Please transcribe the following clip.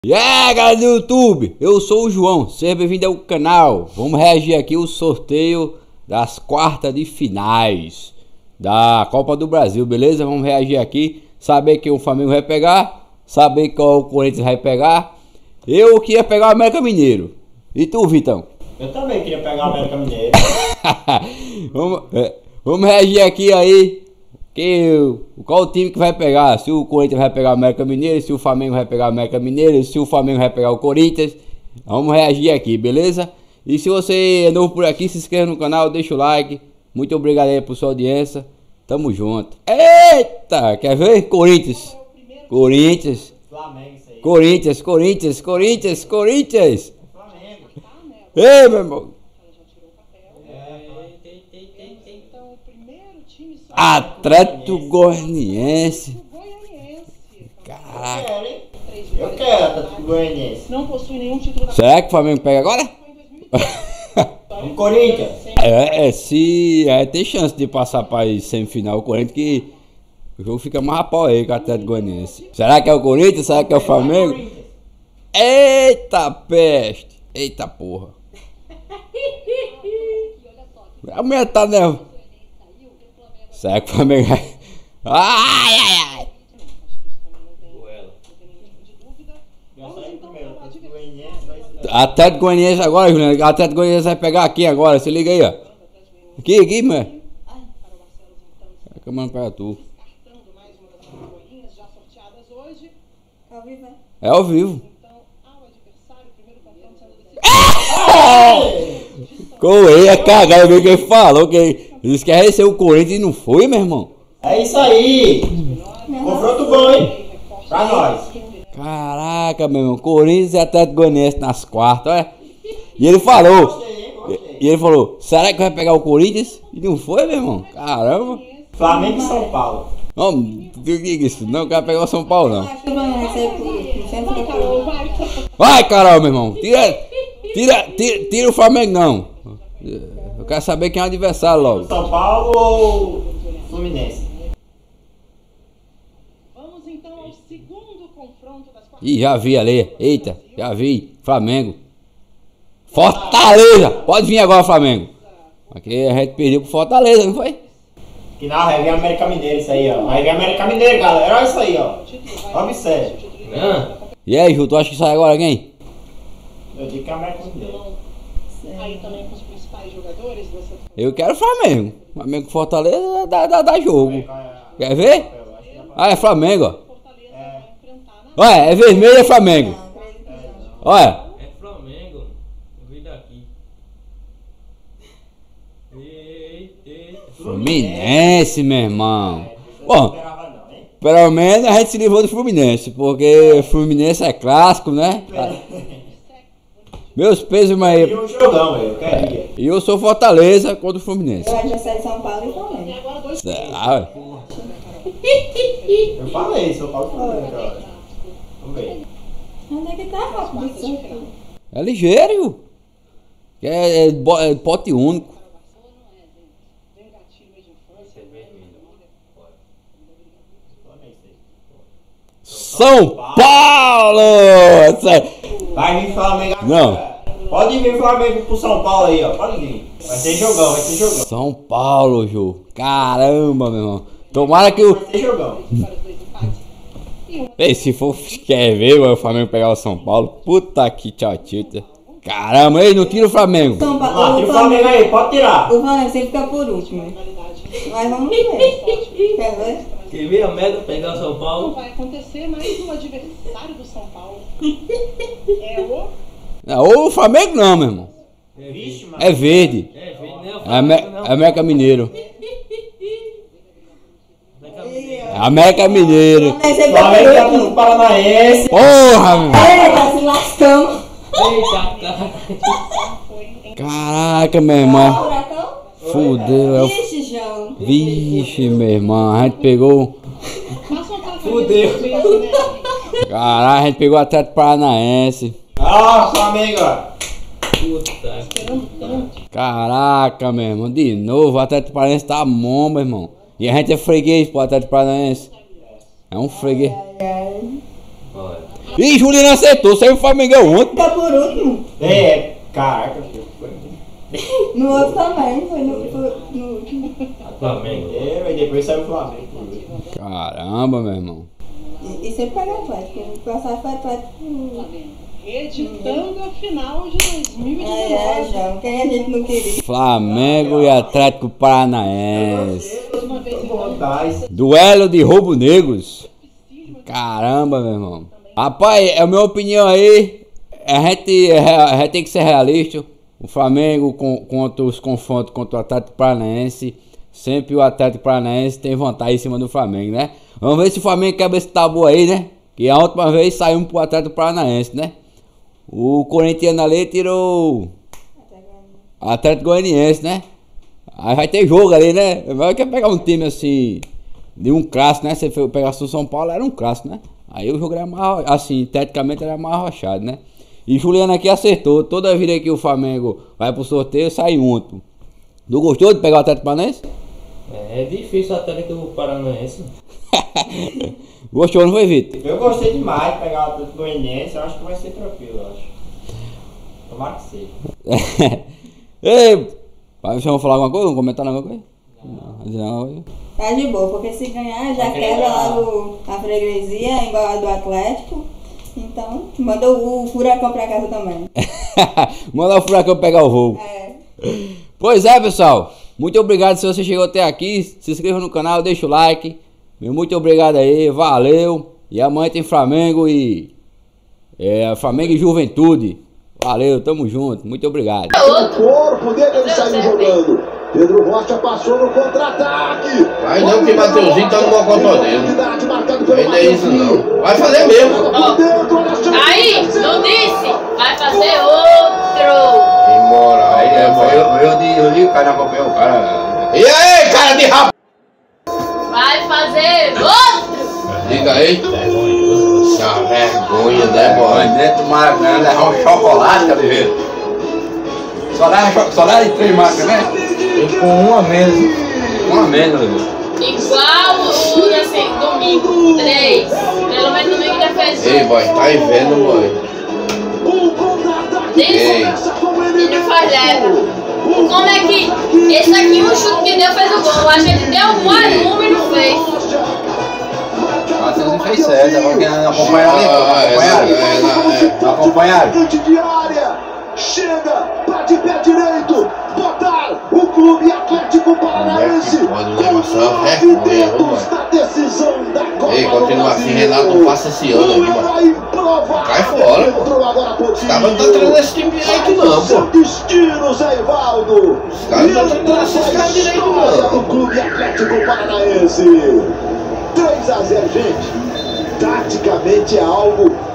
E aí galera do YouTube, eu sou o João, seja bem-vindo ao canal. Vamos reagir aqui ao sorteio das quartas de finais da Copa do Brasil, beleza? Vamos reagir aqui, saber quem o Flamengo vai pegar, saber qual o Corinthians vai pegar. Eu queria pegar o América Mineiro. E tu, Vitão? Eu também queria pegar o América Mineiro. vamos reagir aqui aí. Qual o time que vai pegar? Se o Corinthians vai pegar o América Mineiro, se o Flamengo vai pegar o América Mineiro, se o Flamengo vai pegar o Corinthians. Vamos reagir aqui, beleza? E se você é novo por aqui, se inscreva no canal, deixa o like. Muito obrigado aí por sua audiência. Tamo junto. Eita, quer ver? Corinthians. Corinthians. Flamengo, isso aí. Corinthians. Flamengo. Ei, meu irmão. Atlético Goianiense. Caraca. Eu quero Atlético Goianiense. Não possui nenhum título da Será que o Flamengo pega agora? O Corinthians. Se tem chance de passar para semifinal o Corinthians, que o jogo fica mais rapaz aí com o Atlético Goianiense. Será que é o Corinthians? Será que é o Flamengo? Eita peste! Eita porra! A mulher tá nervosa. Será que o Flamengo vai? Ai! Atlético Goianiense agora, Juliano. Atlético Goianiense vai pegar aqui agora. Se liga aí, ó. Aqui, mano. A câmera não pega tu. É ao vivo. Correia, cagada, viu que ele falou que eles querem ser o Corinthians e não foi, meu irmão. É isso aí. Confronto bom, hein? Pra nós. Caraca, meu irmão. Corinthians e Atlético Goianiense nas quartas, olha. E ele falou. E ele falou, será que vai pegar o Corinthians? E não foi, meu irmão. Caramba. Flamengo e São Paulo. Não diga isso, não quero pegar o São Paulo, não. Vai, Carol, meu irmão. Tira o Flamengo, não. Eu quero saber quem é o adversário logo. São Paulo ou Fluminense? Vamos então ao segundo confronto das quartas. Ih, já vi ali. Eita, já vi. Flamengo. Fortaleza. Pode vir agora, Flamengo. Aqui a gente perdeu pro Fortaleza, não foi? Que não, vai vir América Mineiro isso aí, ó. Vai vir América Mineiro, galera. Olha isso aí, ó. Observe. E aí, Ju, tu acha que sai agora quem? Eu digo que é América Mineiro. Aí também com os principais jogadores dessa. Eu quero Flamengo. Flamengo com Fortaleza dá jogo. Quer ver? Ah, é Flamengo, ó. Fortaleza vai enfrentar na. Olha, é vermelho, é Flamengo. Olha. É Flamengo. Eu vi daqui. Eita. Fluminense, meu irmão. Eu não Bom, esperava não, hein? pelo menos a gente se livrou do Fluminense, porque Fluminense é clássico, né? Meus pesos, mas Queria um jogão, eu queria. e eu sou Fortaleza contra o Fluminense. Eu acho que sai de São Paulo e Flamengo. E agora dois Será, ué? Eu falei, São Paulo e Flamengo, olha. Vamos ver. Onde é que tá rápido São Paulo? É ligeiro. É pote único. vem um gatilho aí de infância. São Paulo! Vai vir Flamengo agora. Não. Pode vir Flamengo pro São Paulo aí, ó. Pode vir. Vai ser jogão, vai ser jogão. São Paulo, Ju. Caramba, meu irmão. Tomara que o. Vai ser jogão. Para os dois empates. Ei, se for quer ver o Flamengo pegar o São Paulo, puta que tchau-tita. Caramba, ei, não tira o Flamengo. São Vamos lá, Paulo, tira o Flamengo aí, pode tirar. o Flamengo sempre fica por último. Mas vamos ver. Quer ver? Quer ver a América pegar o São Não Paulo? vai acontecer mais um adversário do São Paulo. É o. Não, ou o Flamengo não, meu irmão. Vixe, mano. É verde. É, vem, não. É América Mineiro. É América Mineiro. Mas sempre Flamengo fica tá por pro último. Paranaense. Porra, meu. Tá se lascando. Eita, cara. Caraca, meu irmão. Furacão? Fudeu. Vixe, João. Vixe, meu irmão. A gente pegou. Passa um ataque. Fudeu. Caralho, a gente pegou o Atlético Paranaense. Ah, Flamengo, ó. Puta. Caraca, meu irmão. De novo, o Atlético Paranaense tá bom, meu irmão. E a gente é freguês pro Atlético Paranaense. É um freguês. Olha. Ih, Juliana acertou, saiu o Flamengão ontem. Fica por último. É, caraca, foi. No outro também, foi no último. Flamengo. É, e depois saiu o Flamengo. por último. Caramba, meu irmão. E sempre pega Atlético. O passado foi Atlético. Reeditando a final de 2019. João. Quem a gente não queria? Flamengo e Atlético Paranaense. Uma vez Tô então, com vontade. Duelo de roubo negros. Caramba, meu irmão. Rapaz, é a minha opinião aí. A gente tem que ser realista. O Flamengo contra os confrontos contra o Atlético Paranaense. Sempre o Atlético Paranaense tem vantagem em cima do Flamengo, né? Vamos ver se o Flamengo quebra esse tabu aí, né? Que a última vez saiu pro Atlético Paranaense, né? O Corinthians ali tirou o Atlético Goianiense, né? Aí vai ter jogo ali, né? Vai querer pegar um time assim, de um clássico, né? Se você pegasse o São Paulo, era um clássico, né? Aí o jogo era mais, assim, tecnicamente era mais arrochado, né? E Juliano aqui acertou. Toda vida que o Flamengo vai pro sorteio, sai um. Tu gostou de pegar o Atlético Paranaense? É difícil o Atlético Paranaense. Gostou, não foi, Vitor? Eu gostei demais de pegar o Atlético Goianiense, eu acho que vai ser tranquilo, eu acho. Tomara que seja. Ei, vocês vão falar alguma coisa? Vão comentar alguma coisa? Não. Dizer alguma coisa? Tá de boa, porque se ganhar já quebra logo a freguesia, igual a do Atlético. Então, manda o Furacão pra casa também. Manda o Furacão pegar o voo. É. Pois é, pessoal. Muito obrigado se você chegou até aqui. Se inscreva no canal, deixa o like. Meu muito obrigado aí, valeu. E amanhã tem Flamengo e Flamengo e Juventude. Valeu, tamo junto. Muito obrigado. O corpo dele, ele saiu jogando. Pedro Rocha passou no contra-ataque. Vai não, que Mateuzinho tá no mocotó dele. Ainda é isso não. Vai fazer mesmo. Aí, não disse? Vai fazer outro. Imoral. Eu li o cara acompanhou o cara. E aí, cara de rap... Vai fazer outro. Diga aí. Essa vergonha, né, boy? Dentro do Maracanã levar um chocolate, tá vendo? Só dá de 3 marcas, né? E com uma mesa. Uma menos, meu. Igual o desse domingo. 3. Pelo menos domingo já fez Ei, boy, tá aí vendo, boy? Ei. E não faz leva. Como é que esse aqui, o chute que deu, fez o gol? A gente deu um número e não fez. Você não fez certo, agora que não acompanharam ali. Não acompanharam? Atacante de área. Chega pra de pé direito. Botar o Clube Atlético Paranaense. Pode levar só vergonha, na decisão da Copa. Ei, continua assim, Renato, não passa esse ano aqui, mano. Cai fora, pô. Os caras não tá treinando esse time direito não, pô. Destino, Zé Ivaldo. Os caras não tá treinando esses caras direito não. O Clube Atlético Paranaense. 3-0, gente. Taticamente é algo